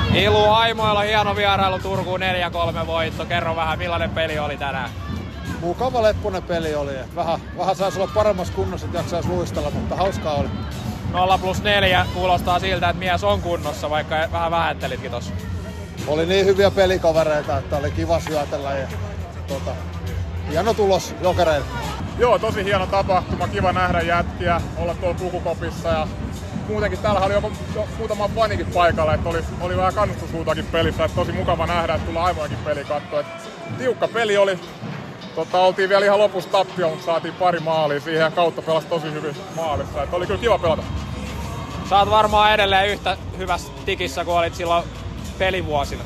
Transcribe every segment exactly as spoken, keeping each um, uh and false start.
Ilu Aimoilla hieno vierailu Turkuun neljä kolme voitto. Kerro vähän, millainen peli oli tänään? Mukava lepponen peli oli. Vähän, vähän saisi olla paremmassa kunnossa, että jaksaisi luistella, mutta hauskaa oli. nolla plus neljä kuulostaa siltä, että mies on kunnossa, vaikka vähän vähättelitkin tossa. Oli niin hyviä pelikavereita, että oli kiva syötellä ja tota, hieno tulos Jokereille. Joo, tosi hieno tapahtuma, kiva nähdä jätkiä, olla tuolla Pukukopissa ja muutenkin täällä oli jopa jo muutama fanikin paikalla, että oli, oli vähän kannustushuutakin pelissä, että tosi mukava nähdä, että tulla Aimojenkin peli katsoa. Tiukka peli oli, tota, oltiin vielä ihan lopussa tappio, mutta saatiin pari maalia siihen ja kautta pelasi tosi hyvin maalissa, että oli kyllä kiva pelata. Sä oot varmaan edelleen yhtä hyvässä tikissä kuin olit silloin pelivuosina.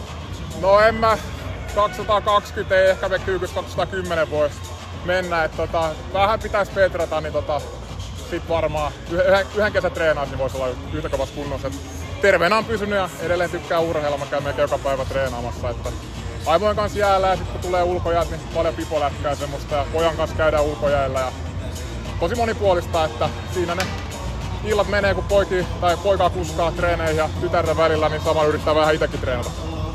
No en mä kaksisataakaksikymmentä, ei ehkä me kyykys kaksisataakymmenen vois mennä, että tota, vähän pitäisi petrata, niin tota, sit varmaan yhden, yhden kesän treenaisi, niin voisi olla yhtä kovassa kunnossa. Et terveenä on pysynyt ja edelleen tykkää urheilla, mä käyn melkein joka päivä treenaamassa. Että Aimojen kanssa jäällä ja sit kun tulee ulkojäät, niin paljon pipolätkää semmoista ja pojan kanssa käydään ulkojäällä. Ja tosi monipuolista, että siinä ne illat menee, kun poiki, tai poikaa kuskaa treeneihin ja tytärten välillä, niin sama yrittää vähän itsekin treenata.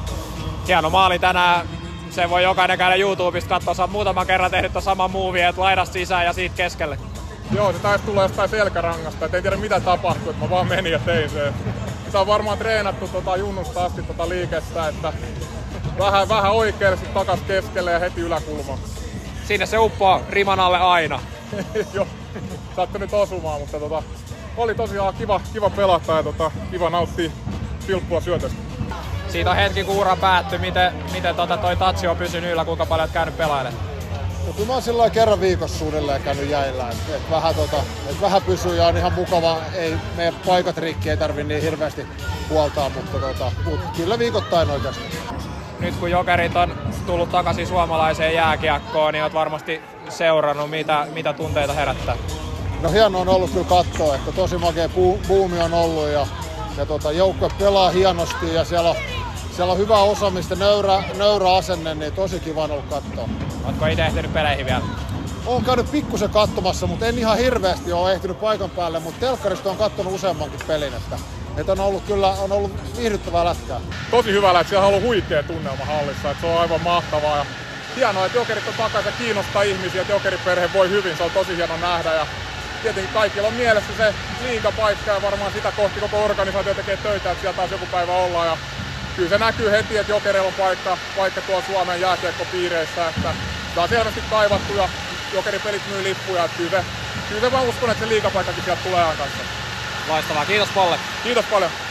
Hieno maali tänään. Se voi jokainen käydä YouTubesta katsoa. Sä oot muutaman kerran tehnyt ton saman movie, että laidasta sisään ja siitä keskelle. Joo, se taisi tulla jostain selkärangasta, et ei tiedä mitä tapahtui, että mä vaan menin ja tein sen. Se on varmaan treenattu tota junnusta asti tota liikettä, että vähän, vähän oikealle sit takas keskelle ja heti yläkulmaan. Sinne se uppoo riman alle aina. Joo, saatte nyt osumaan, mutta tota, oli tosiaan kiva, kiva pelata ja tota, kiva nauttia silppua syötöstä. Siitä on hetki, kun ura päättyi. Miten, miten tota toi tatsi on pysynyt yllä, kuinka paljon oot käynyt pelailemaan? No, kyllä mä oon silloin kerran viikossa suunnilleen käynyt jäillä, että et vähän, tota, et vähän pysyy ja on ihan mukava. Ei, meidän paikat rikki ei tarvi niin hirveästi huoltaa, mutta tota, mut kyllä viikoittain oikeasti. Nyt kun Jokerit on tullut takaisin suomalaiseen jääkiekkoon, niin oot varmasti seurannut, mitä, mitä tunteita herättää. No hieno on ollut kyllä katsoa, että tosi makea buumi on ollut ja, ja tota, joukkue pelaa hienosti ja siellä on, siellä on hyvä osaamista, nöyrä, nöyrä asenne, niin tosi kiva on ollut katsoa. Ootko itse ehtinyt peleihin vielä? Oon käynyt pikkusen katsomassa, mutta en ihan hirveästi ole ehtinyt paikan päälle, mutta telkkarista on katsonut useammankin pelin, että, että on ollut kyllä on ollut viihdyttävää lätkää. Tosi hyvällä, että siellä on ollut huikea tunnelma hallissa, että se on aivan mahtavaa ja hienoa, että Jokerit on takaisin ja kiinnostaa ihmisiä, että Jokeriperhe voi hyvin, se on tosi hieno nähdä ja tietenkin kaikilla on mielessä se liigapaikka ja varmaan sitä kohti koko organisaatio tekee töitä, että siellä taas joku päivä ollaan ja kyllä se näkyy heti, että Jokereilla on paikka, paikka tuolla Suomen jääkiekkopiireissä, että sitä on selvästi kaivattu ja Jokeripelit myy lippuja, että kyllä se, kyllä se vaan uskon, että se liigapaikkakin sieltä tulee ajan kanssa. Loistavaa, kiitos Polle. Kiitos paljon.